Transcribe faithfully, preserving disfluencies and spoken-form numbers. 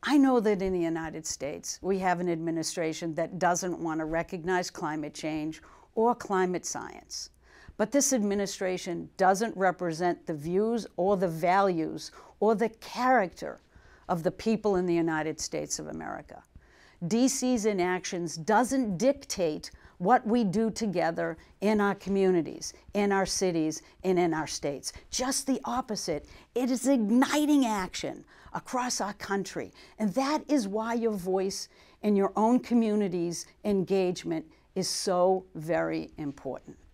I know that in the United States, we have an administration that doesn't want to recognize climate change or climate science. But this administration doesn't represent the views or the values or the character of the people in the United States of America. D C's inactions doesn't dictate what we do together in our communities, in our cities, and in our states. Just the opposite. It is igniting action across our country. And that is why your voice in your own community's engagement is so very important.